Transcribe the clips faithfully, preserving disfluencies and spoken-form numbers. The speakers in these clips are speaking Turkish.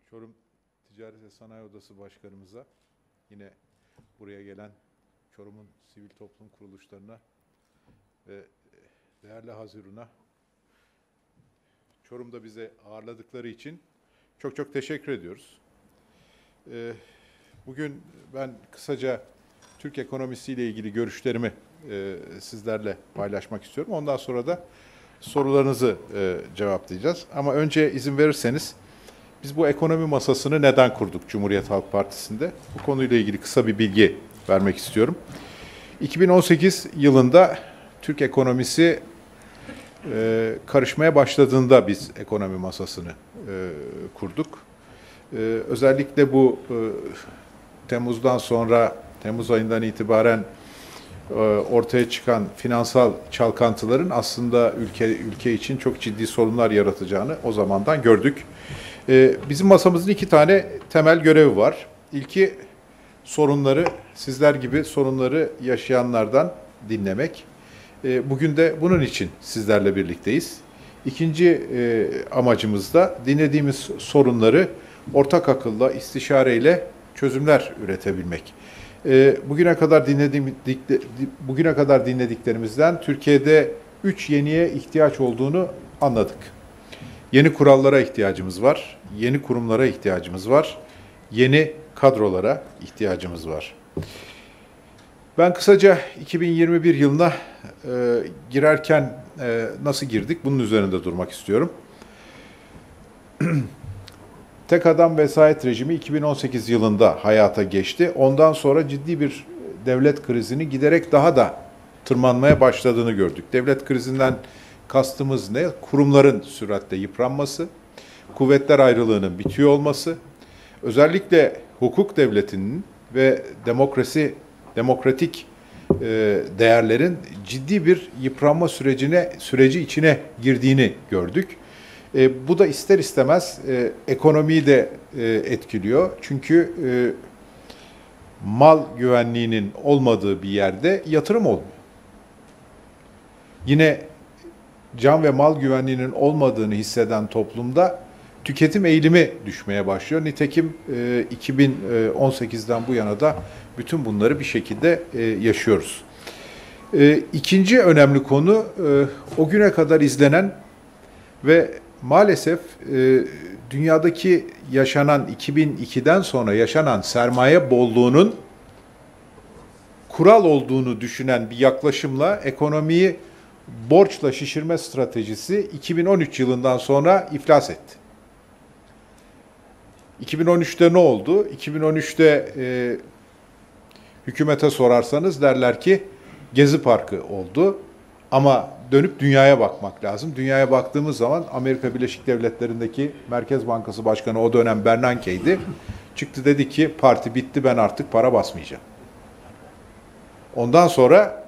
Çorum Ticaret ve Sanayi Odası Başkanımıza, yine buraya gelen Çorum'un sivil toplum kuruluşlarına ve değerli Hazirun'a, Çorum'da bize ağırladıkları için çok çok teşekkür ediyoruz. Bugün ben kısaca Türk ekonomisiyle ilgili görüşlerimi sizlerle paylaşmak istiyorum. Ondan sonra da sorularınızı cevaplayacağız. Ama önce izin verirseniz, biz bu ekonomi masasını neden kurduk Cumhuriyet Halk Partisi'nde? Bu konuyla ilgili kısa bir bilgi vermek istiyorum. iki bin on sekiz yılında Türk ekonomisi e, karışmaya başladığında biz ekonomi masasını e, kurduk. E, özellikle bu e, Temmuz'dan sonra, Temmuz ayından itibaren e, ortaya çıkan finansal çalkantıların aslında ülke ülke için çok ciddi sorunlar yaratacağını o zamandan gördük. Bizim masamızın iki tane temel görevi var. İlki, sorunları, sizler gibi sorunları yaşayanlardan dinlemek. Bugün de bunun için sizlerle birlikteyiz. İkinci amacımız da dinlediğimiz sorunları ortak akılla, istişareyle çözümler üretebilmek. Bugüne kadar dinlediğim, bugüne kadar dinlediklerimizden Türkiye'de üç yeniye ihtiyaç olduğunu anladık. Yeni kurallara ihtiyacımız var, yeni kurumlara ihtiyacımız var, yeni kadrolara ihtiyacımız var. Ben kısaca iki bin yirmi bir yılına e, girerken e, nasıl girdik, bunun üzerinde durmak istiyorum. Tek adam vesayet rejimi iki bin on sekiz yılında hayata geçti. Ondan sonra ciddi bir devlet krizini giderek daha da tırmanmaya başladığını gördük. Devlet krizinden kastımız ne? Kurumların süratle yıpranması, kuvvetler ayrılığının bitiyor olması, özellikle hukuk devletinin ve demokrasi, demokratik e, değerlerin ciddi bir yıpranma sürecine süreci içine girdiğini gördük. E, bu da ister istemez e, ekonomiyi de e, etkiliyor. Çünkü e, mal güvenliğinin olmadığı bir yerde yatırım olmuyor. Yine can ve mal güvenliğinin olmadığını hisseden toplumda tüketim eğilimi düşmeye başlıyor. Nitekim iki bin on sekizden bu yana da bütün bunları bir şekilde yaşıyoruz. İkinci önemli konu, o güne kadar izlenen ve maalesef dünyadaki yaşanan, iki bin ikiden sonra yaşanan sermaye bolluğunun kural olduğunu düşünen bir yaklaşımla ekonomiyi borçla şişirme stratejisi iki bin on üç yılından sonra iflas etti. iki bin on üçte ne oldu? iki bin on üçte e, hükümete sorarsanız derler ki Gezi Parkı oldu. Ama dönüp dünyaya bakmak lazım. Dünyaya baktığımız zaman Amerika Birleşik Devletleri'ndeki Merkez Bankası Başkanı o dönem Bernanke'ydi. Çıktı dedi ki parti bitti, ben artık para basmayacağım. Ondan sonra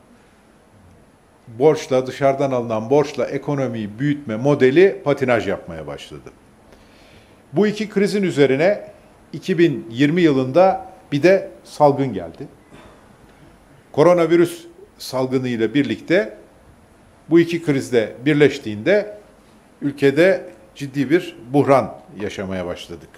borçla, dışarıdan alınan borçla ekonomiyi büyütme modeli patinaj yapmaya başladı. Bu iki krizin üzerine iki bin yirmi yılında bir de salgın geldi. Koronavirüs salgını ile birlikte bu iki krizde birleştiğinde ülkede ciddi bir buhran yaşamaya başladık.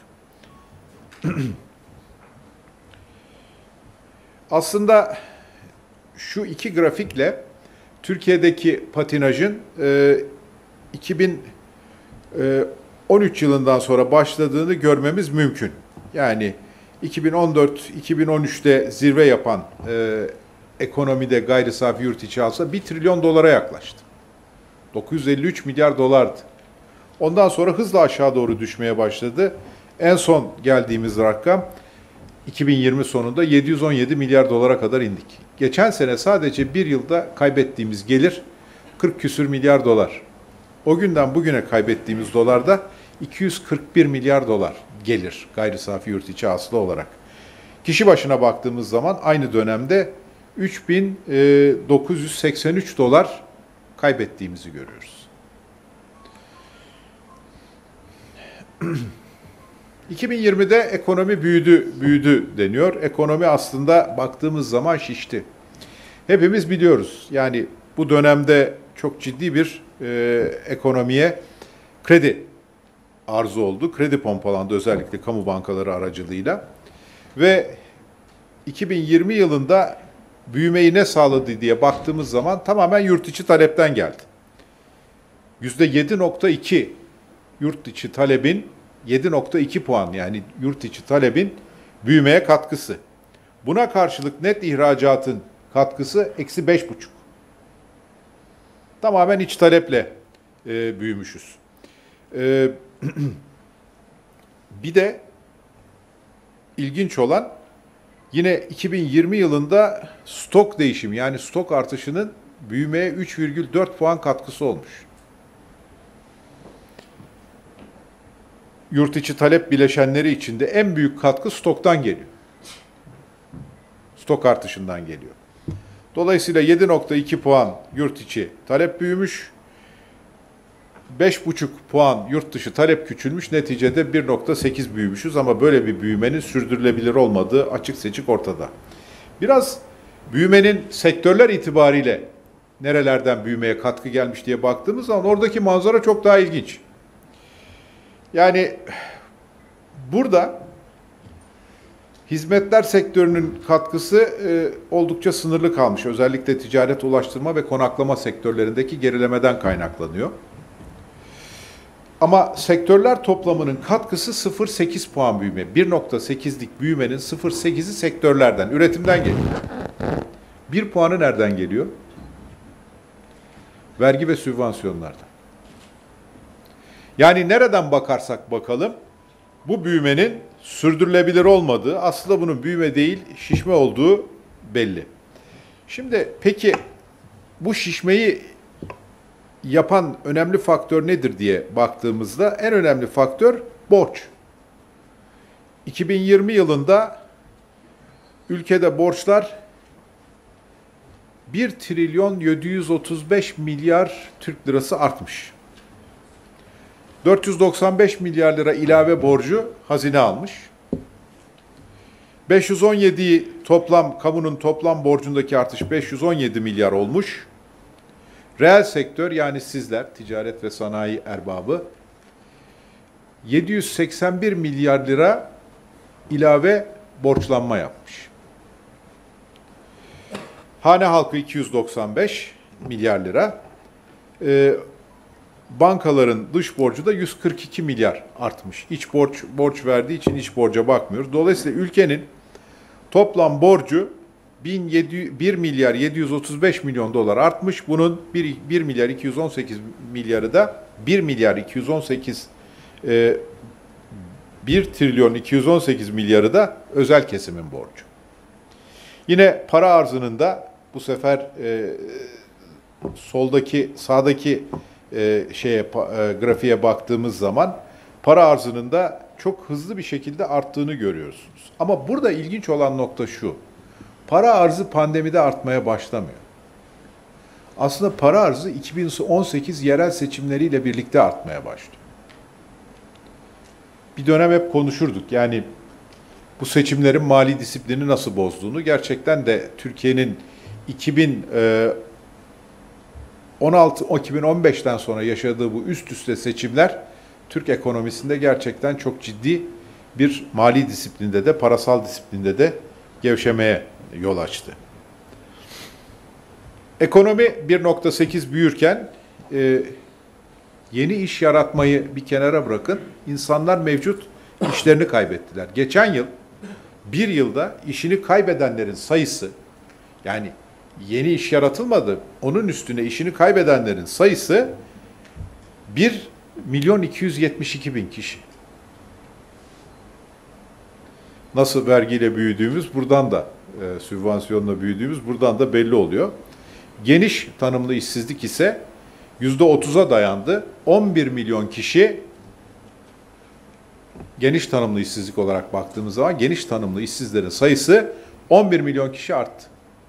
Aslında şu iki grafikle Türkiye'deki patinajın e, iki bin on üç yılından sonra başladığını görmemiz mümkün. Yani iki bin on dört iki bin on üçte zirve yapan e, ekonomide gayri safi yurt içi hasıla bir trilyon dolara yaklaştı. dokuz yüz elli üç milyar dolardı. Ondan sonra hızla aşağı doğru düşmeye başladı. En son geldiğimiz rakam iki bin yirmi sonunda yedi yüz on yedi milyar dolara kadar indik. Geçen sene sadece bir yılda kaybettiğimiz gelir kırk küsür milyar dolar. O günden bugüne kaybettiğimiz dolarda iki yüz kırk bir milyar dolar gelir gayri safi yurt içi hasıla olarak. Kişi başına baktığımız zaman aynı dönemde üç bin dokuz yüz seksen üç dolar kaybettiğimizi görüyoruz. iki bin yirmide ekonomi büyüdü, büyüdü deniyor. Ekonomi aslında baktığımız zaman şişti. Hepimiz biliyoruz. Yani bu dönemde çok ciddi bir e, ekonomiye kredi arzı oldu. Kredi pompalandı özellikle kamu bankaları aracılığıyla. Ve iki bin yirmi yılında büyümeyi ne sağladı diye baktığımız zaman tamamen yurt içi talepten geldi. yüzde yedi nokta iki yurt içi talebin yedi nokta iki puan, yani yurt içi talebin büyümeye katkısı. Buna karşılık net ihracatın katkısı eksi beş buçuk. Tamamen iç taleple e, büyümüşüz. E, bir de ilginç olan yine iki bin yirmi yılında stok değişimi, yani stok artışının büyümeye üç virgül dört puan katkısı olmuş. Yurt içi talep bileşenleri içinde en büyük katkı stoktan geliyor. Stok artışından geliyor. Dolayısıyla yedi nokta iki puan yurt içi talep büyümüş, beş buçuk puan yurt dışı talep küçülmüş, neticede bir nokta sekiz büyümüşüz ama böyle bir büyümenin sürdürülebilir olmadığı açık seçik ortada. Biraz büyümenin sektörler itibariyle nerelerden büyümeye katkı gelmiş diye baktığımız zaman oradaki manzara çok daha ilginç. Yani burada hizmetler sektörünün katkısı e, oldukça sınırlı kalmış. Özellikle ticaret, ulaştırma ve konaklama sektörlerindeki gerilemeden kaynaklanıyor. Ama sektörler toplamının katkısı sıfır virgül sekiz puan büyüme. bir nokta sekizlik büyümenin sıfır virgül sekizi sektörlerden, üretimden geliyor. bir puanı nereden geliyor? Vergi ve sübvansiyonlardan. Yani nereden bakarsak bakalım, bu büyümenin sürdürülebilir olmadığı, aslında bunun büyüme değil, şişme olduğu belli. Şimdi peki bu şişmeyi yapan önemli faktör nedir diye baktığımızda en önemli faktör borç. iki bin yirmi yılında ülkede borçlar bir trilyon yedi yüz otuz beş milyar Türk lirası artmış. dört yüz doksan beş milyar lira ilave borcu hazine almış. beş yüz on yedi toplam, kamunun toplam borcundaki artış beş yüz on yedi milyar olmuş. Reel sektör, yani sizler, ticaret ve sanayi erbabı, yedi yüz seksen bir milyar lira ilave borçlanma yapmış. Hane halkı iki yüz doksan beş milyar lira. Ee, bankaların dış borcu da yüz kırk iki milyar artmış. İç borç borç verdiği için iç borca bakmıyoruz. Dolayısıyla ülkenin toplam borcu bir milyar yedi yüz otuz beş milyon dolar artmış. Bunun bir milyar iki yüz on sekiz milyarı da bir milyar iki yüz on sekiz e, bir trilyon iki yüz on sekiz milyarı da özel kesimin borcu. Yine para arzının da bu sefer e, soldaki sağdaki e, şeye e, grafiğe baktığımız zaman para arzının da çok hızlı bir şekilde arttığını görüyorsunuz. Ama burada ilginç olan nokta şu: para arzı pandemide artmaya başlamıyor. Aslında para arzı iki bin on sekiz yerel seçimleriyle birlikte artmaya başlıyor. Bir dönem hep konuşurduk. Yani bu seçimlerin mali disiplini nasıl bozduğunu. Gerçekten de Türkiye'nin iki bin on altı iki bin on beşten sonra yaşadığı bu üst üste seçimler Türk ekonomisinde gerçekten çok ciddi bir mali disiplinde de, parasal disiplinde de gevşemeye yol açtı. Ekonomi bir nokta sekiz büyürken e, yeni iş yaratmayı bir kenara bırakın, insanlar mevcut işlerini kaybettiler. Geçen yıl bir yılda işini kaybedenlerin sayısı, yani yeni iş yaratılmadı, onun üstüne işini kaybedenlerin sayısı bir milyon iki yüz yetmiş iki bin kişi. Nasıl vergiyle büyüdüğümüz buradan da, e, sübvansiyonla büyüdüğümüz buradan da belli oluyor. Geniş tanımlı işsizlik ise yüzde otuza dayandı. on bir milyon kişi, geniş tanımlı işsizlik olarak baktığımız zaman geniş tanımlı işsizlerin sayısı on bir milyon kişi arttı.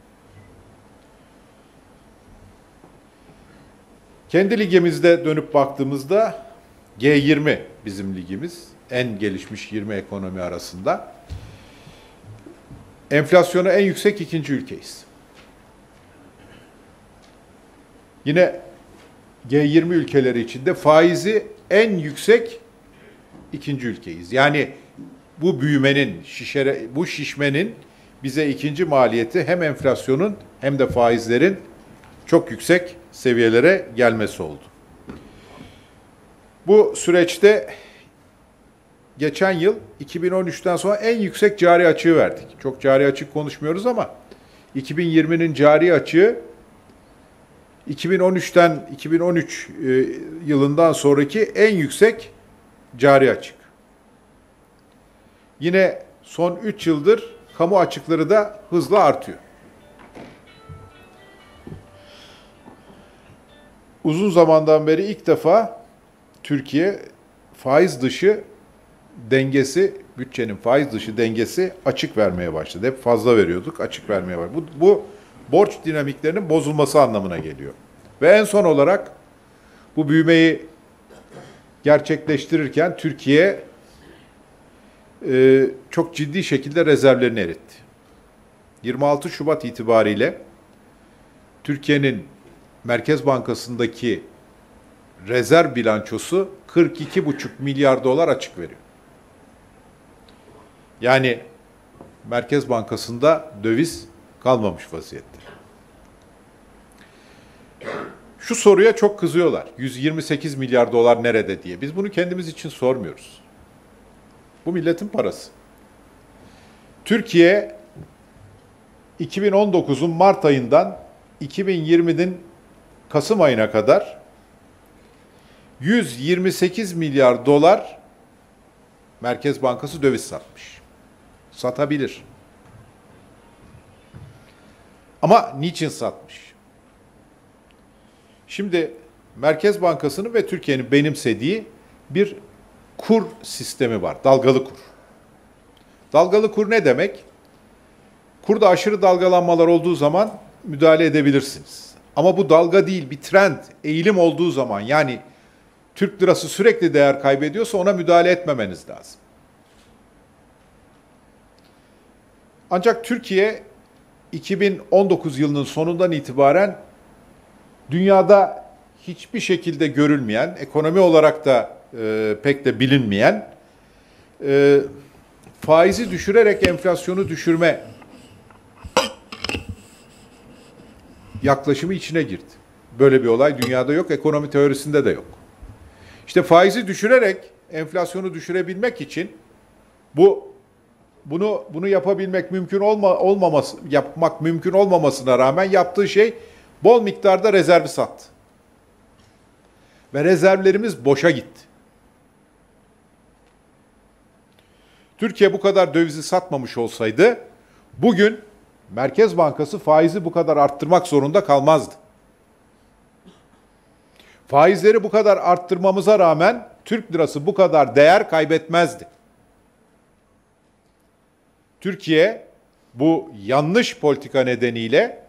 Kendi ligimizde dönüp baktığımızda G yirmi bizim ligimiz, en gelişmiş yirmi ekonomi arasında. Enflasyonu en yüksek ikinci ülkeyiz. Yine G yirmi ülkeleri içinde faizi en yüksek ikinci ülkeyiz. Yani bu büyümenin, şişere, bu şişmenin bize ikinci maliyeti hem enflasyonun hem de faizlerin çok yüksek seviyelere gelmesi oldu. Bu süreçte geçen yıl iki bin on üçten sonra en yüksek cari açığı verdik. Çok cari açık konuşmuyoruz ama iki bin yirminin cari açığı iki bin on üçten iki bin on üç yılından sonraki en yüksek cari açık. Yine son üç yıldır kamu açıkları da hızla artıyor. Uzun zamandan beri ilk defa Türkiye faiz dışı dengesi, bütçenin faiz dışı dengesi açık vermeye başladı. Hep fazla veriyorduk, açık vermeye başladı. Bu, bu borç dinamiklerinin bozulması anlamına geliyor. Ve en son olarak bu büyümeyi gerçekleştirirken Türkiye e, çok ciddi şekilde rezervlerini eritti. yirmi altı Şubat itibariyle Türkiye'nin Merkez Bankası'ndaki rezerv bilançosu kırk iki buçuk milyar dolar açık veriyor. Yani Merkez Bankası'nda döviz kalmamış vaziyette. Şu soruya çok kızıyorlar. yüz yirmi sekiz milyar dolar nerede diye. Biz bunu kendimiz için sormuyoruz. Bu milletin parası. Türkiye iki bin on dokuzun Mart ayından iki bin yirminin Kasım ayına kadar yüz yirmi sekiz milyar dolar Merkez Bankası döviz satmış. Satabilir. Ama niçin satmış? Şimdi Merkez Bankası'nın ve Türkiye'nin benimsediği bir kur sistemi var. Dalgalı kur. Dalgalı kur ne demek? Kurda aşırı dalgalanmalar olduğu zaman müdahale edebilirsiniz. Ama bu dalga değil, bir trend, eğilim olduğu zaman, yani Türk lirası sürekli değer kaybediyorsa ona müdahale etmemeniz lazım. Ancak Türkiye iki bin on dokuz yılının sonundan itibaren dünyada hiçbir şekilde görülmeyen, ekonomi olarak da e, pek de bilinmeyen e, faizi düşürerek enflasyonu düşürme yaklaşımı içine girdi. Böyle bir olay dünyada yok, ekonomi teorisinde de yok. İşte faizi düşürerek enflasyonu düşürebilmek için bu bunu bunu yapabilmek mümkün olma, olmaması yapmak mümkün olmamasına rağmen yaptığı şey bol miktarda rezervi sattı. Ve rezervlerimiz boşa gitti. Türkiye bu kadar dövizi satmamış olsaydı bugün Merkez Bankası faizi bu kadar arttırmak zorunda kalmazdı. Faizleri bu kadar arttırmamıza rağmen Türk lirası bu kadar değer kaybetmezdi. Türkiye bu yanlış politika nedeniyle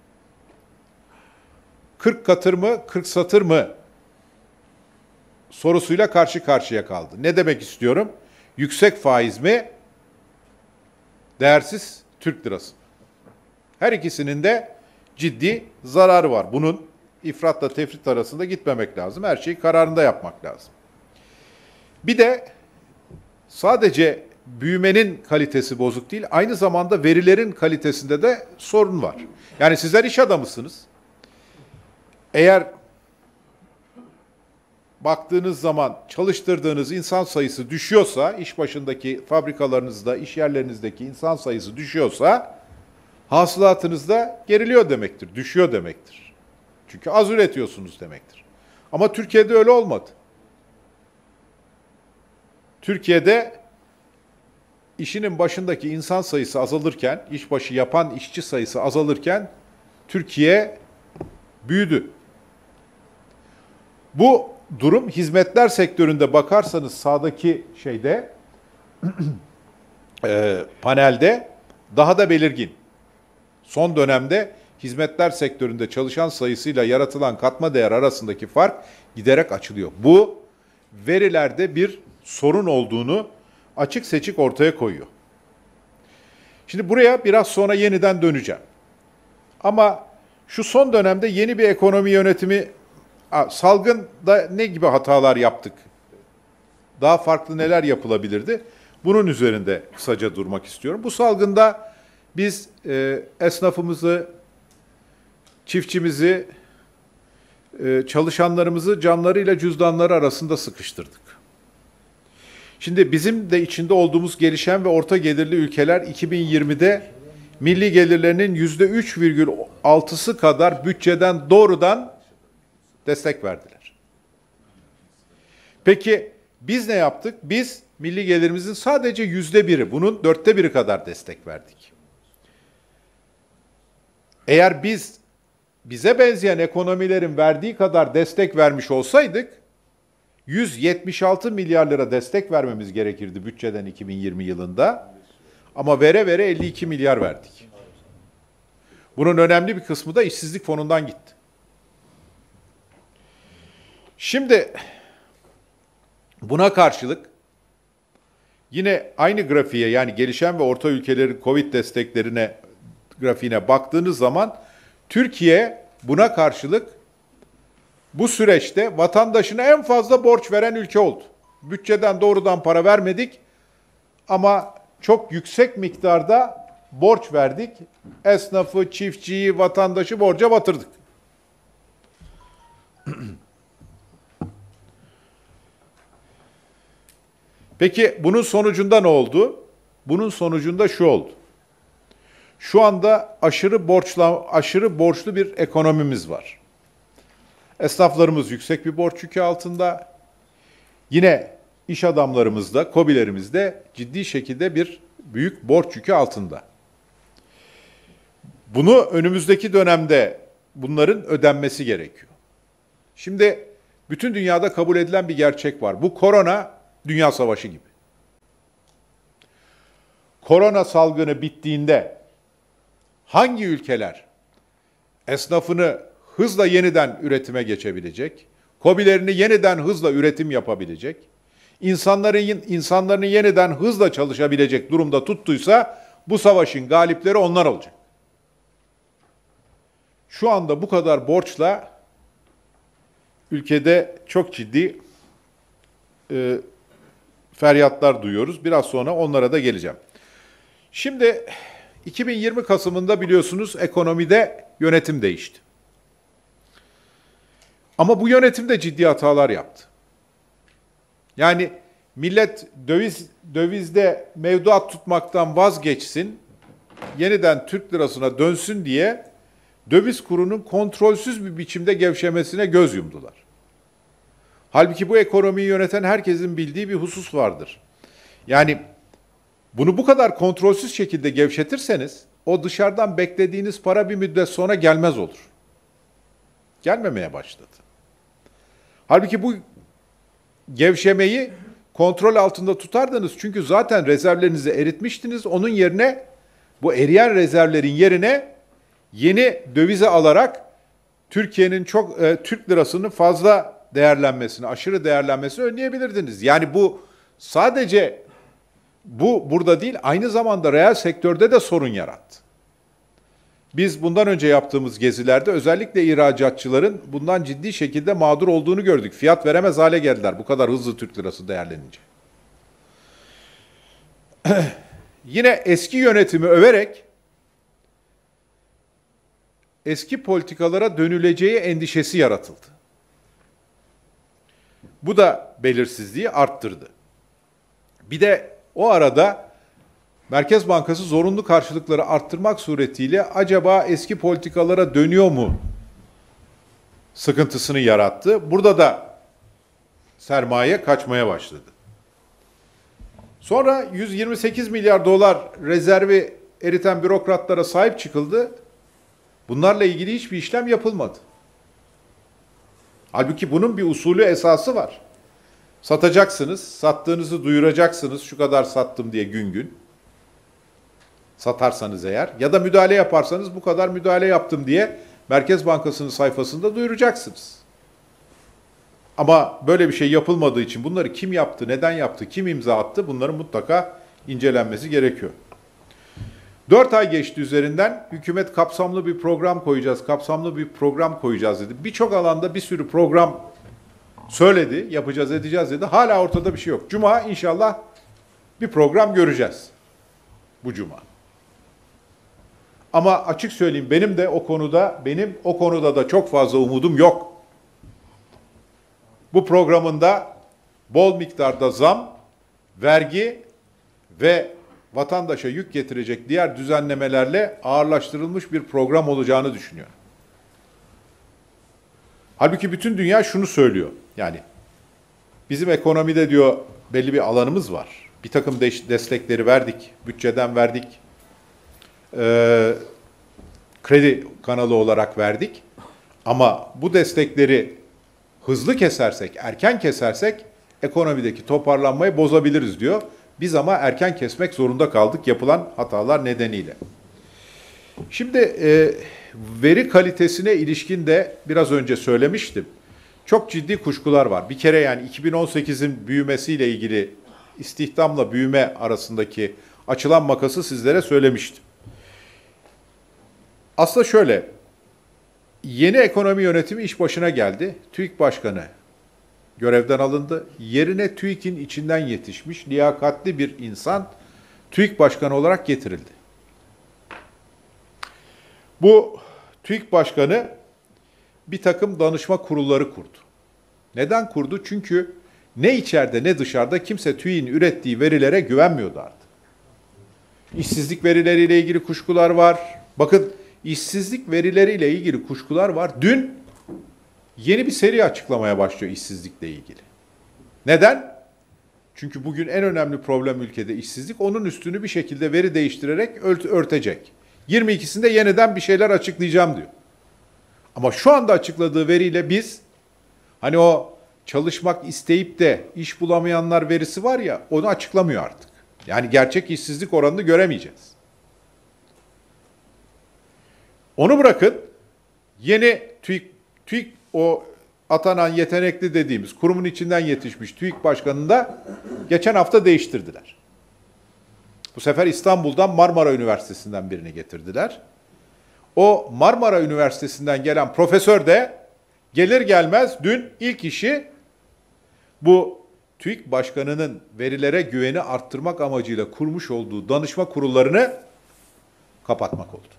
kırk katır mı, kırk satır mı sorusuyla karşı karşıya kaldı. Ne demek istiyorum? Yüksek faiz mi, değersiz Türk lirası. Her ikisinin de ciddi zararı var. Bunun ifratla tefrit arasında gitmemek lazım. Her şeyi kararında yapmak lazım. Bir de sadece büyümenin kalitesi bozuk değil, aynı zamanda verilerin kalitesinde de sorun var. Yani sizler iş adamısınız. Eğer baktığınız zaman çalıştırdığınız insan sayısı düşüyorsa, iş başındaki fabrikalarınızda, iş yerlerinizdeki insan sayısı düşüyorsa, hasılatınız da geriliyor demektir, düşüyor demektir. Çünkü az üretiyorsunuz demektir. Ama Türkiye'de öyle olmadı. Türkiye'de işinin başındaki insan sayısı azalırken, işbaşı yapan işçi sayısı azalırken Türkiye büyüdü. Bu durum hizmetler sektöründe bakarsanız sağdaki şeyde e, panelde daha da belirgin. Son dönemde hizmetler sektöründe çalışan sayısıyla yaratılan katma değer arasındaki fark giderek açılıyor. Bu verilerde bir sorun olduğunu açık seçik ortaya koyuyor. Şimdi buraya biraz sonra yeniden döneceğim. Ama şu son dönemde yeni bir ekonomi yönetimi, salgında ne gibi hatalar yaptık daha farklı neler yapılabilirdi? Bunun üzerinde kısaca durmak istiyorum. Bu salgında biz e, esnafımızı, çiftçimizi, e, çalışanlarımızı canlarıyla cüzdanları arasında sıkıştırdık. Şimdi bizim de içinde olduğumuz gelişen ve orta gelirli ülkeler iki bin yirmide milli gelirlerinin yüzde üç virgül altısı kadar bütçeden doğrudan destek verdiler. Peki biz ne yaptık? Biz milli gelirimizin sadece yüzde biri, bunun dörtte biri kadar destek verdik. Eğer biz bize benzeyen ekonomilerin verdiği kadar destek vermiş olsaydık, yüz yetmiş altı milyar lira destek vermemiz gerekirdi bütçeden iki bin yirmi yılında. Ama vere vere elli iki milyar verdik. Bunun önemli bir kısmı da işsizlik fonundan gitti. Şimdi buna karşılık yine aynı grafiğe, yani gelişen ve orta ülkelerin Covid desteklerine grafiğine baktığınız zaman Türkiye buna karşılık bu süreçte vatandaşına en fazla borç veren ülke oldu. Bütçeden doğrudan para vermedik ama çok yüksek miktarda borç verdik. Esnafı, çiftçiyi, vatandaşı borca batırdık. Peki bunun sonucunda ne oldu? Bunun sonucunda şu oldu. Şu anda aşırı borçla, aşırı borçlu bir ekonomimiz var. Esnaflarımız yüksek bir borç yükü altında. Yine iş adamlarımız da, KOBİ'lerimiz de ciddi şekilde bir büyük borç yükü altında. Bunu önümüzdeki dönemde bunların ödenmesi gerekiyor. Şimdi bütün dünyada kabul edilen bir gerçek var. Bu korona dünya savaşı gibi. Korona salgını bittiğinde hangi ülkeler esnafını hızla yeniden üretime geçebilecek, KOBİ'lerini yeniden hızla üretim yapabilecek, insanların insanların yeniden hızla çalışabilecek durumda tuttuysa bu savaşın galipleri onlar olacak. Şu anda bu kadar borçla ülkede çok ciddi e, feryatlar duyuyoruz. Biraz sonra onlara da geleceğim. Şimdi iki bin yirmi Kasım'ında biliyorsunuz ekonomide yönetim değişti. Ama bu yönetim de ciddi hatalar yaptı. Yani millet döviz dövizde mevduat tutmaktan vazgeçsin, yeniden Türk lirasına dönsün diye döviz kurunun kontrolsüz bir biçimde gevşemesine göz yumdular. Halbuki bu ekonomiyi yöneten herkesin bildiği bir husus vardır. Yani bunu bu kadar kontrolsüz şekilde gevşetirseniz o dışarıdan beklediğiniz para bir müddet sonra gelmez olur. Gelmemeye başladı. Halbuki bu gevşemeyi kontrol altında tutardınız. Çünkü zaten rezervlerinizi eritmiştiniz. Onun yerine bu eriyen rezervlerin yerine yeni dövize alarak Türkiye'nin çok e, Türk lirasının fazla değerlenmesini, aşırı değerlenmesini önleyebilirdiniz. Yani bu sadece bu burada değil, aynı zamanda reel sektörde de sorun yarattı. Biz bundan önce yaptığımız gezilerde özellikle ihracatçıların bundan ciddi şekilde mağdur olduğunu gördük. Fiyat veremez hale geldiler bu kadar hızlı Türk lirası değerlenince. Yine eski yönetimi överek eski politikalara dönüleceği endişesi yaratıldı. Bu da belirsizliği arttırdı. Bir de o arada Merkez Bankası zorunlu karşılıkları arttırmak suretiyle acaba eski politikalara dönüyor mu sıkıntısını yarattı. Burada da sermaye kaçmaya başladı. Sonra yüz yirmi sekiz milyar dolar rezervi eriten bürokratlara sahip çıkıldı. Bunlarla ilgili hiçbir işlem yapılmadı. Halbuki bunun bir usulü, esası var. Satacaksınız, sattığınızı duyuracaksınız, şu kadar sattım diye gün gün. Satarsanız eğer ya da müdahale yaparsanız bu kadar müdahale yaptım diye Merkez Bankası'nın sayfasında duyuracaksınız. Ama böyle bir şey yapılmadığı için bunları kim yaptı, neden yaptı, kim imza attı, bunların mutlaka incelenmesi gerekiyor. Dört ay geçti üzerinden, hükümet kapsamlı bir program koyacağız, kapsamlı bir program koyacağız dedi. Birçok alanda bir sürü program söyledi, yapacağız edeceğiz dedi. Hala ortada bir şey yok. Cuma inşallah bir program göreceğiz. Bu cuma. Ama açık söyleyeyim benim de o konuda, benim o konuda da çok fazla umudum yok. Bu programında bol miktarda zam, vergi ve vatandaşa yük getirecek diğer düzenlemelerle ağırlaştırılmış bir program olacağını düşünüyorum. Halbuki bütün dünya şunu söylüyor. Yani bizim ekonomide diyor belli bir alanımız var. Bir takım destekleri verdik, bütçeden verdik, ee, kredi kanalı olarak verdik. Ama bu destekleri hızlı kesersek, erken kesersek ekonomideki toparlanmayı bozabiliriz diyor. Biz ama erken kesmek zorunda kaldık yapılan hatalar nedeniyle. Şimdi e, veri kalitesine ilişkin de biraz önce söylemiştim. Çok ciddi kuşkular var. Bir kere yani iki bin on sekizin büyümesiyle ilgili istihdamla büyüme arasındaki açılan makası sizlere söylemiştim. Aslında şöyle, yeni ekonomi yönetimi iş başına geldi. TÜİK Başkanı görevden alındı. Yerine TÜİK'in içinden yetişmiş, liyakatli bir insan TÜİK Başkanı olarak getirildi. Bu TÜİK Başkanı bir takım danışma kurulları kurdu. Neden kurdu? Çünkü ne içeride ne dışarıda kimse TÜİK'in ürettiği verilere güvenmiyordu artık. İşsizlik verileriyle ilgili kuşkular var. Bakın işsizlik verileriyle ilgili kuşkular var. Dün yeni bir seri açıklamaya başlıyor işsizlikle ilgili. Neden? Çünkü bugün en önemli problem ülkede işsizlik. Onun üstünü bir şekilde veri değiştirerek örtecek. yirmi ikisinde yeniden bir şeyler açıklayacağım diyor. Ama şu anda açıkladığı veriyle biz hani o çalışmak isteyip de iş bulamayanlar verisi var ya onu açıklamıyor artık. Yani gerçek işsizlik oranını göremeyeceğiz. Onu bırakın yeni TÜİK, TÜİK o atanan yetenekli dediğimiz kurumun içinden yetişmiş TÜİK Başkanı'nı da geçen hafta değiştirdiler. Bu sefer İstanbul'dan Marmara Üniversitesi'nden birini getirdiler. O Marmara Üniversitesi'nden gelen profesör de gelir gelmez dün ilk işi bu TÜİK Başkanı'nın verilere güveni arttırmak amacıyla kurmuş olduğu danışma kurullarını kapatmak oldu.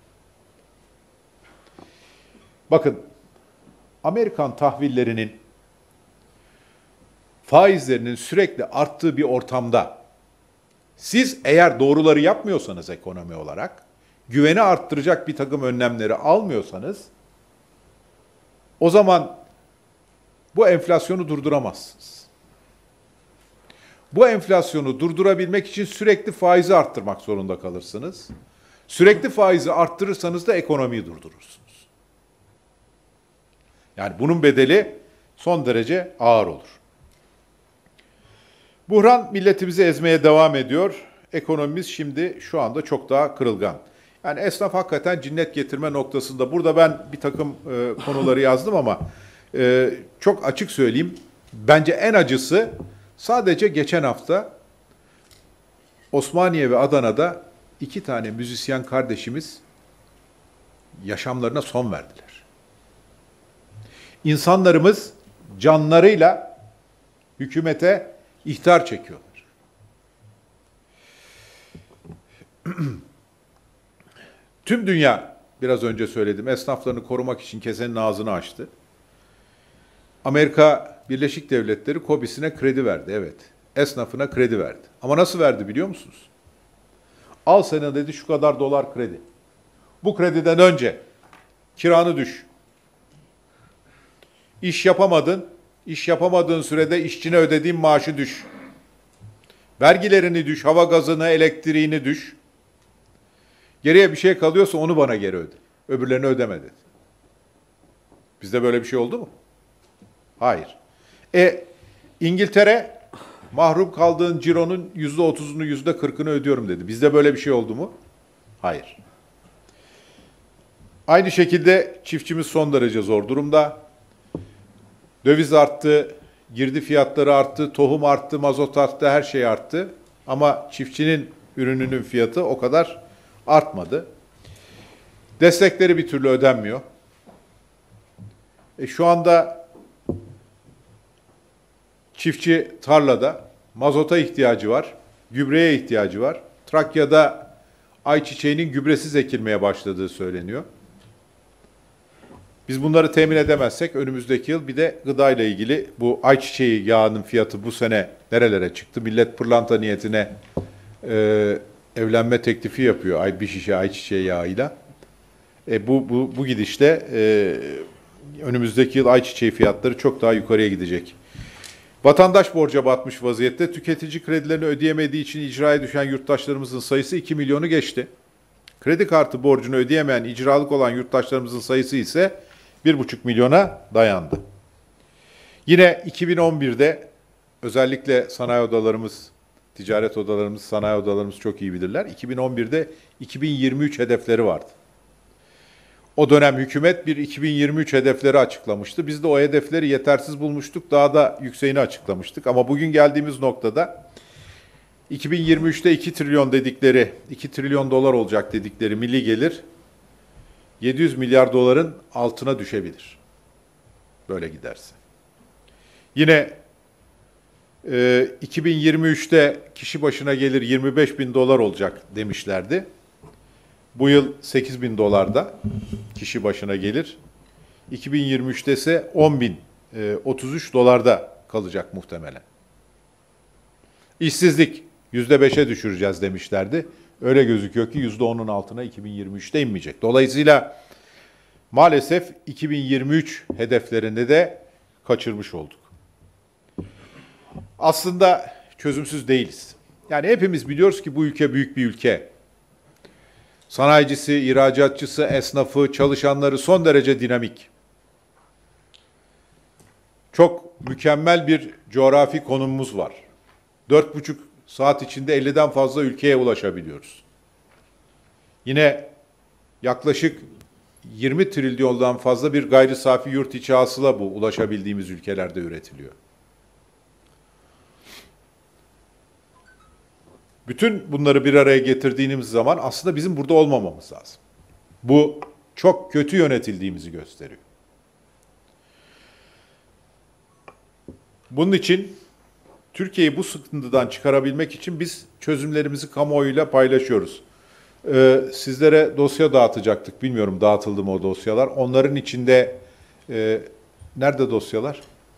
Bakın, Amerikan tahvillerinin faizlerinin sürekli arttığı bir ortamda siz eğer doğruları yapmıyorsanız ekonomi olarak, güveni arttıracak bir takım önlemleri almıyorsanız, o zaman bu enflasyonu durduramazsınız. Bu enflasyonu durdurabilmek için sürekli faizi arttırmak zorunda kalırsınız. Sürekli faizi arttırırsanız da ekonomiyi durdurursunuz. Yani bunun bedeli son derece ağır olur. Buhran milletimizi ezmeye devam ediyor. Ekonomimiz şimdi şu anda çok daha kırılgan. Yani esnaf hakikaten cinnet getirme noktasında. Burada ben bir takım e, konuları yazdım ama e, çok açık söyleyeyim. Bence en acısı sadece geçen hafta Osmaniye ve Adana'da iki tane müzisyen kardeşimiz yaşamlarına son verdiler. İnsanlarımız canlarıyla hükümete ihtar çekiyorlar. Tüm dünya, biraz önce söyledim, esnaflarını korumak için kesenin ağzını açtı. Amerika Birleşik Devletleri KOBİ'sine kredi verdi, evet. Esnafına kredi verdi. Ama nasıl verdi biliyor musunuz? Al sana dedi şu kadar dolar kredi. Bu krediden önce kiranı düş. İş yapamadın, iş yapamadığın sürede işçine ödediğin maaşı düş. Vergilerini düş, hava gazını, elektriğini düş. Geriye bir şey kalıyorsa onu bana geri öde. Öbürlerini ödeme dedi. Bizde böyle bir şey oldu mu? Hayır. E İngiltere mahrum kaldığın cironun yüzde otuzunu, yüzde kırkını ödüyorum dedi. Bizde böyle bir şey oldu mu? Hayır. Aynı şekilde çiftçimiz son derece zor durumda. Döviz arttı, girdi fiyatları arttı, tohum arttı, mazot arttı, her şey arttı. Ama çiftçinin ürününün fiyatı o kadar artmadı. Destekleri bir türlü ödenmiyor. E şu anda Çiftçi tarlada mazota ihtiyacı var, gübreye ihtiyacı var. Trakya'da ayçiçeğinin gübresiz ekilmeye başladığı söyleniyor. Biz bunları temin edemezsek önümüzdeki yıl bir de gıda ile ilgili bu ayçiçeği yağının fiyatı bu sene nerelere çıktı? Millet pırlanta niyetine e, evlenme teklifi yapıyor ay bir şişe ayçiçeği yağıyla. E, bu, bu, bu gidişle e, önümüzdeki yıl ayçiçeği fiyatları çok daha yukarıya gidecek. Vatandaş borca batmış vaziyette. Tüketici kredilerini ödeyemediği için icraya düşen yurttaşlarımızın sayısı iki milyonu geçti. Kredi kartı borcunu ödeyemeyen, icralık olan yurttaşlarımızın sayısı ise bir buçuk milyona dayandı. Yine iki bin on birde özellikle sanayi odalarımız, ticaret odalarımız, sanayi odalarımız çok iyi bilirler. iki bin on birde iki bin yirmi üç hedefleri vardı. O dönem hükümet bir iki bin yirmi üç hedefleri açıklamıştı. Biz de o hedefleri yetersiz bulmuştuk. Daha da yükseğini açıklamıştık. Ama bugün geldiğimiz noktada iki bin yirmi üçte iki trilyon dedikleri, iki trilyon dolar olacak dedikleri milli gelir yedi yüz milyar doların altına düşebilir. Böyle giderse. Yine e, iki bin yirmi üçte kişi başına gelir yirmi beş bin dolar olacak demişlerdi. Bu yıl sekiz bin dolarda kişi başına gelir. iki bin yirmi üçte ise on bin otuz üç dolarda kalacak muhtemelen. İşsizlik yüzde beşe düşüreceğiz demişlerdi. Öyle gözüküyor ki yüzde onun altına iki bin yirmi üçte inmeyecek. Dolayısıyla maalesef iki bin yirmi üç hedeflerini de kaçırmış olduk. Aslında çözümsüz değiliz. Yani hepimiz biliyoruz ki bu ülke büyük bir ülke. Sanayicisi, ihracatçısı, esnafı, çalışanları son derece dinamik. Çok mükemmel bir coğrafi konumumuz var. Dört buçuk saat içinde elliden fazla ülkeye ulaşabiliyoruz. Yine yaklaşık yirmi trilyondan fazla bir gayri safi yurt içi hasıla bu ulaşabildiğimiz ülkelerde üretiliyor. Bütün bunları bir araya getirdiğimiz zaman aslında bizim burada olmamamız lazım. Bu çok kötü yönetildiğimizi gösteriyor. Bunun için Türkiye'yi bu sıkıntıdan çıkarabilmek için biz çözümlerimizi kamuoyuyla paylaşıyoruz. Ee, sizlere dosya dağıtacaktık. Bilmiyorum dağıtıldı mı o dosyalar. Onların içinde e, nerede dosyalar?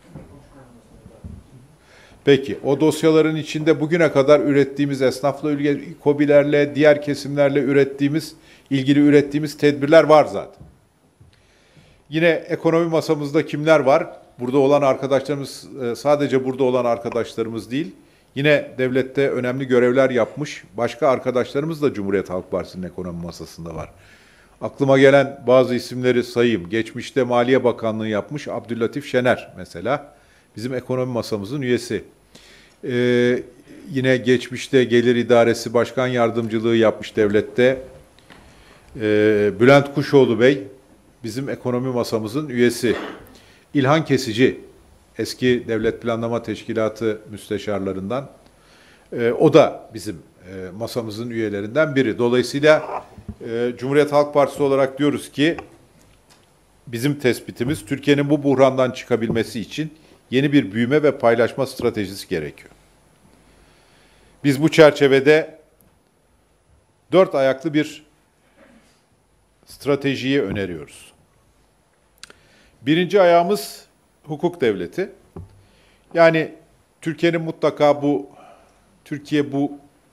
Peki, o dosyaların içinde bugüne kadar ürettiğimiz esnafla ilgili, KOBİ'lerle, diğer kesimlerle ürettiğimiz, ilgili ürettiğimiz tedbirler var zaten. Yine ekonomi masamızda kimler var? Burada olan arkadaşlarımız, sadece burada olan arkadaşlarımız değil, yine devlette önemli görevler yapmış başka arkadaşlarımız da Cumhuriyet Halk Partisi'nin ekonomi masasında var. Aklıma gelen bazı isimleri sayayım. Geçmişte Maliye Bakanlığı yapmış Abdüllatif Şener mesela, bizim ekonomi masamızın üyesi. Ee, yine geçmişte Gelir İdaresi Başkan Yardımcılığı yapmış devlette ee, Bülent Kuşoğlu Bey, bizim ekonomi masamızın üyesi. İlhan Kesici, eski Devlet Planlama Teşkilatı müsteşarlarından, ee, o da bizim e, masamızın üyelerinden biri. Dolayısıyla e, Cumhuriyet Halk Partisi olarak diyoruz ki, bizim tespitimiz Türkiye'nin bu buhrandan çıkabilmesi için yeni bir büyüme ve paylaşma stratejisi gerekiyor. Biz bu çerçevede dört ayaklı bir stratejiyi öneriyoruz. Birinci ayağımız hukuk devleti. Yani Türkiye'nin mutlaka bu, Türkiye bu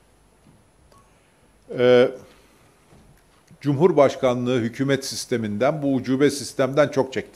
e, Cumhurbaşkanlığı hükümet sisteminden, bu ucube sistemden çok çekti.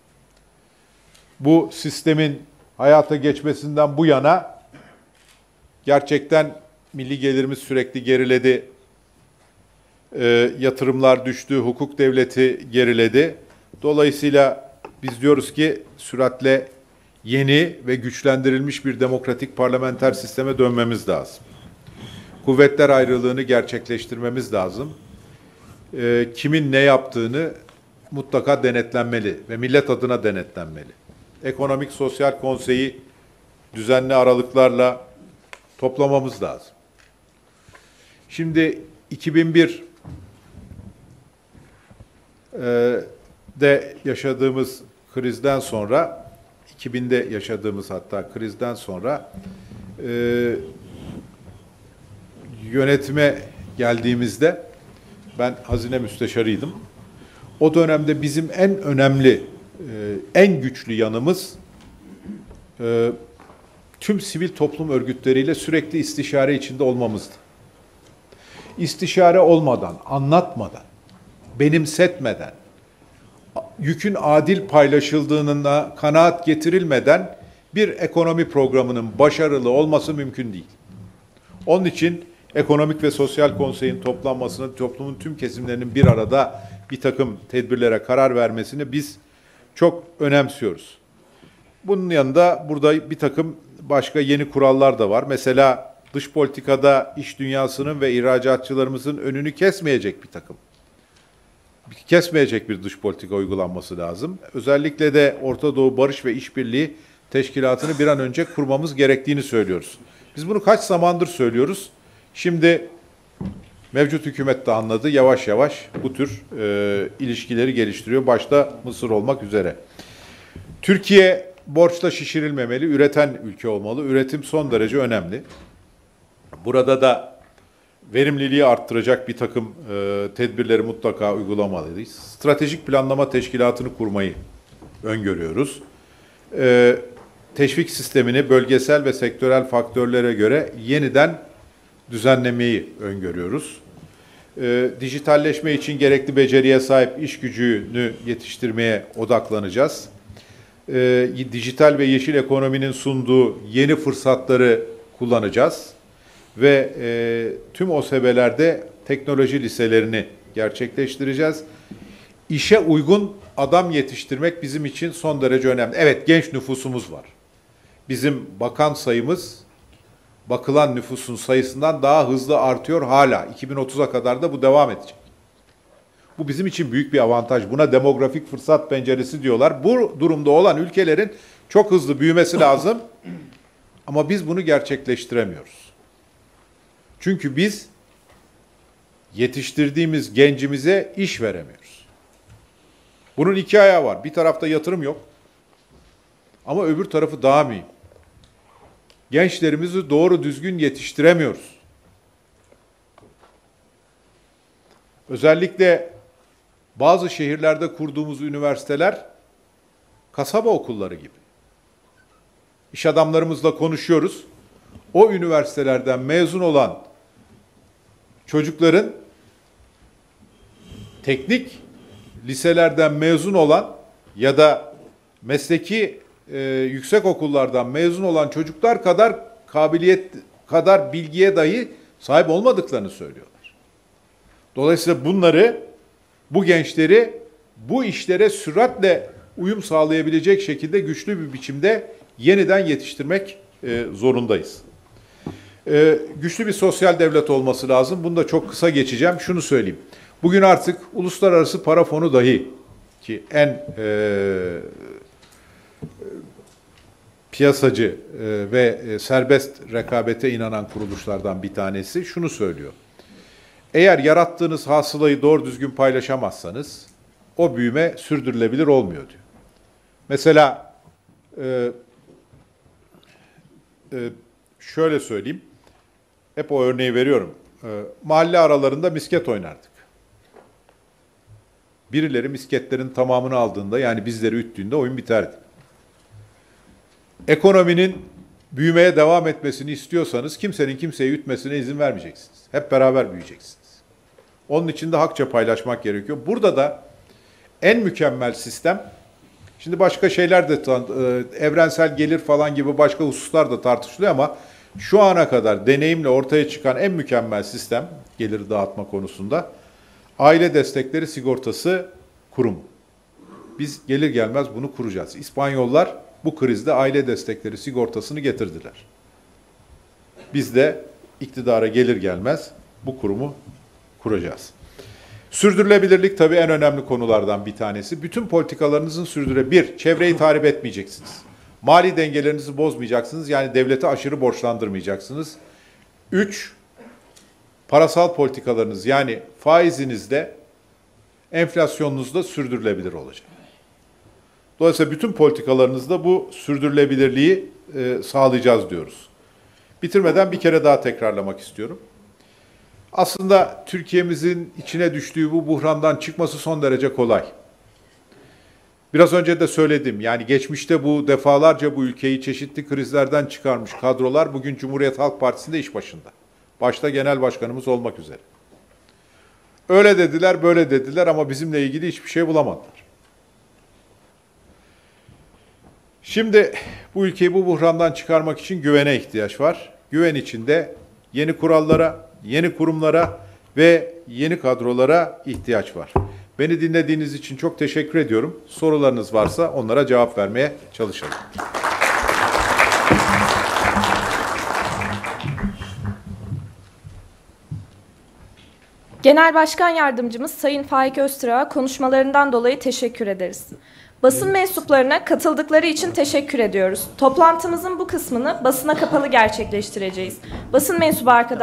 Bu sistemin hayata geçmesinden bu yana gerçekten milli gelirimiz sürekli geriledi, e, yatırımlar düştü, hukuk devleti geriledi. Dolayısıyla biz diyoruz ki süratle yeni ve güçlendirilmiş bir demokratik parlamenter sisteme dönmemiz lazım. Kuvvetler ayrılığını gerçekleştirmemiz lazım. E, kimin ne yaptığını mutlaka denetlenmeli ve millet adına denetlenmeli. Ekonomik Sosyal Konseyi düzenli aralıklarla toplamamız lazım. Şimdi iki bin bir de yaşadığımız krizden sonra iki binde yaşadığımız hatta krizden sonra e, yönetime geldiğimizde ben hazine müsteşarıydım. O dönemde bizim en önemli, e, en güçlü yanımız e, tüm sivil toplum örgütleriyle sürekli istişare içinde olmamızdı. İstişare olmadan, anlatmadan, benimsetmeden, yükün adil paylaşıldığına kanaat getirilmeden bir ekonomi programının başarılı olması mümkün değil. Onun için Ekonomik ve Sosyal Konsey'in toplanmasını, toplumun tüm kesimlerinin bir arada bir takım tedbirlere karar vermesini biz çok önemsiyoruz. Bunun yanında burada bir takım başka yeni kurallar da var. Mesela dış politikada iş dünyasının ve ihracatçılarımızın önünü kesmeyecek bir takım. Kesmeyecek bir dış politika uygulanması lazım. Özellikle de Orta Doğu Barış ve İşbirliği Teşkilatı'nı bir an önce kurmamız gerektiğini söylüyoruz. Biz bunu kaç zamandır söylüyoruz. Şimdi mevcut hükümet de anladı. Yavaş yavaş bu tür e, ilişkileri geliştiriyor. Başta Mısır olmak üzere. Türkiye borçla şişirilmemeli, üreten ülke olmalı. Üretim son derece önemli. Burada da verimliliği arttıracak bir takım e, tedbirleri mutlaka uygulamalıyız. Stratejik planlama teşkilatını kurmayı öngörüyoruz. E, teşvik sistemini bölgesel ve sektörel faktörlere göre yeniden düzenlemeyi öngörüyoruz. E, dijitalleşme için gerekli beceriye sahip iş gücünü yetiştirmeye odaklanacağız. E, dijital ve yeşil ekonominin sunduğu yeni fırsatları kullanacağız. Ve e, tüm O S B'lerde teknoloji liselerini gerçekleştireceğiz. İşe uygun adam yetiştirmek bizim için son derece önemli. Evet, genç nüfusumuz var. Bizim bakan sayımız bakılan nüfusun sayısından daha hızlı artıyor hala. iki bin otuza kadar da bu devam edecek. Bu bizim için büyük bir avantaj. Buna demografik fırsat penceresi diyorlar. Bu durumda olan ülkelerin çok hızlı büyümesi lazım. Ama biz bunu gerçekleştiremiyoruz. Çünkü biz yetiştirdiğimiz gencimize iş veremiyoruz. Bunun iki ayağı var. Bir tarafta yatırım yok. Ama öbür tarafı daha mühim. Gençlerimizi doğru düzgün yetiştiremiyoruz. Özellikle bazı şehirlerde kurduğumuz üniversiteler kasaba okulları gibi. İş adamlarımızla konuşuyoruz. O üniversitelerden mezun olan çocukların teknik liselerden mezun olan ya da mesleki e, yüksek okullardan mezun olan çocuklar kadar kabiliyet, kadar bilgiye dahi sahip olmadıklarını söylüyorlar. Dolayısıyla bunları, bu gençleri bu işlere süratle uyum sağlayabilecek şekilde güçlü bir biçimde yeniden yetiştirmek e, zorundayız. Ee, güçlü bir sosyal devlet olması lazım. Bunu da çok kısa geçeceğim. Şunu söyleyeyim. Bugün artık uluslararası para fonu dahi ki en e, piyasacı e, ve e, serbest rekabete inanan kuruluşlardan bir tanesi şunu söylüyor. Eğer yarattığınız hasılayı doğru düzgün paylaşamazsanız o büyüme sürdürülebilir olmuyor diyor. Mesela e, e, şöyle söyleyeyim. Hep o örneği veriyorum. E, mahalle aralarında misket oynardık. Birileri misketlerin tamamını aldığında, yani bizleri üttüğünde oyun biterdi. Ekonominin büyümeye devam etmesini istiyorsanız kimsenin kimseyi ütmesine izin vermeyeceksiniz. Hep beraber büyüyeceksiniz. Onun için de hakça paylaşmak gerekiyor. Burada da en mükemmel sistem, şimdi başka şeyler de, evrensel gelir falan gibi başka hususlar da tartışılıyor ama şu ana kadar deneyimle ortaya çıkan en mükemmel sistem, gelir dağıtma konusunda, aile destekleri sigortası kurumu. Biz gelir gelmez bunu kuracağız. İspanyollar bu krizde aile destekleri sigortasını getirdiler. Biz de iktidara gelir gelmez bu kurumu kuracağız. Sürdürülebilirlik tabii en önemli konulardan bir tanesi. Bütün politikalarınızın sürdüre bir, çevreyi tahrip etmeyeceksiniz. Mali dengelerinizi bozmayacaksınız. Yani devleti aşırı borçlandırmayacaksınız. Üç, parasal politikalarınız, yani faizinizde, enflasyonunuz da sürdürülebilir olacak. Dolayısıyla bütün politikalarınızda bu sürdürülebilirliği e, sağlayacağız diyoruz. Bitirmeden bir kere daha tekrarlamak istiyorum. Aslında Türkiye'mizin içine düştüğü bu buhrandan çıkması son derece kolay. Biraz önce de söyledim, yani geçmişte bu defalarca bu ülkeyi çeşitli krizlerden çıkarmış kadrolar bugün Cumhuriyet Halk Partisi'nde iş başında. Başta genel başkanımız olmak üzere. Öyle dediler, böyle dediler ama bizimle ilgili hiçbir şey bulamadılar. Şimdi bu ülkeyi bu buhrandan çıkarmak için güvene ihtiyaç var. Güven içinde yeni kurallara, yeni kurumlara ve yeni kadrolara ihtiyaç var. Beni dinlediğiniz için çok teşekkür ediyorum. Sorularınız varsa onlara cevap vermeye çalışalım. Genel Başkan Yardımcımız Sayın Faik Öztürk'a konuşmalarından dolayı teşekkür ederiz. Basın mensuplarına katıldıkları için teşekkür ediyoruz. Toplantımızın bu kısmını basına kapalı gerçekleştireceğiz. Basın mensubu arkadaşlar